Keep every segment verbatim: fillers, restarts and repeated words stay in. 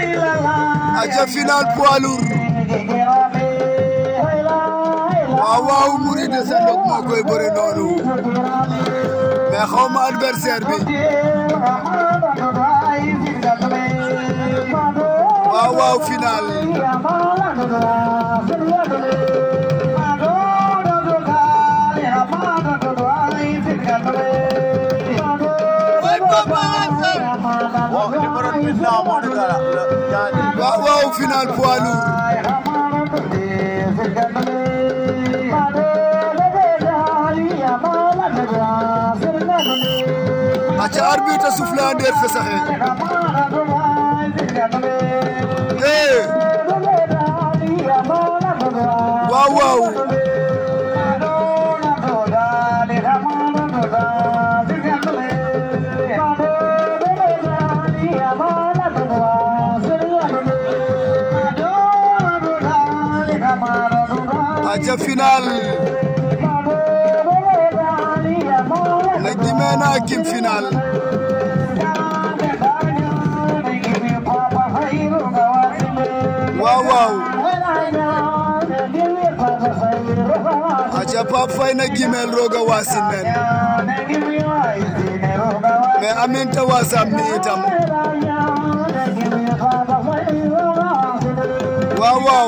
aja final poids lourd waaw waaw Mouride Sandok moo koy bëre noonu mais xaw ma adversaire bi waaw waaw final waaw waaw final poids lourd aca arbitre souffle ndeer fe saxe eh waaw waaw aca final na jimena kim final waaw waaw aca Pape Faye na gimel roga wasin men mais aminta wasam mi itam waaw waaw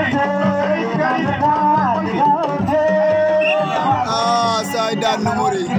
ah Saïdane Mouride